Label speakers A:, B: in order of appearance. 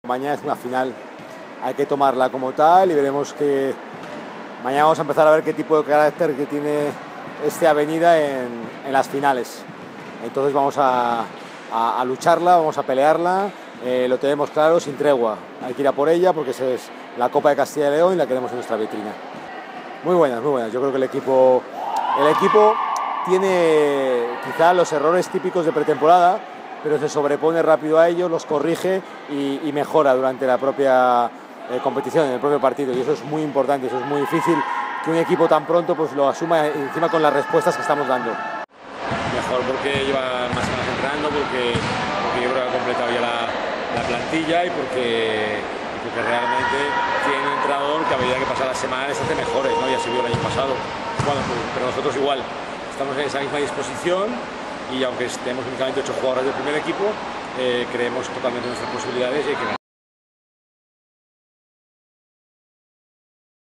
A: Mañana es una final, hay que tomarla como tal y veremos que mañana vamos a empezar a ver qué tipo de carácter que tiene esta avenida en las finales. Entonces vamos a lucharla, vamos a pelearla, lo tenemos claro, sin tregua. Hay que ir a por ella porque esa es la Copa de Castilla y León y la queremos en nuestra vitrina. Muy buenas, muy buenas. Yo creo que el equipo tiene quizá los errores típicos de pretemporada, pero se sobrepone rápido a ellos, los corrige y mejora durante la propia competición, en el propio partido, y eso es muy importante, eso es muy difícil que un equipo tan pronto pues lo asuma encima con las respuestas que estamos dando.
B: Mejor porque lleva más semanas entrenando, porque yo creo que ha completado ya la plantilla y porque realmente tiene un entrenador que a medida que pasan las semanas se hace mejores, ¿no? Ya se vio el año pasado. Bueno, pero nosotros igual estamos en esa misma disposición y aunque tenemos únicamente 8 jugadores del primer equipo, creemos totalmente en nuestras posibilidades y hay que ganar.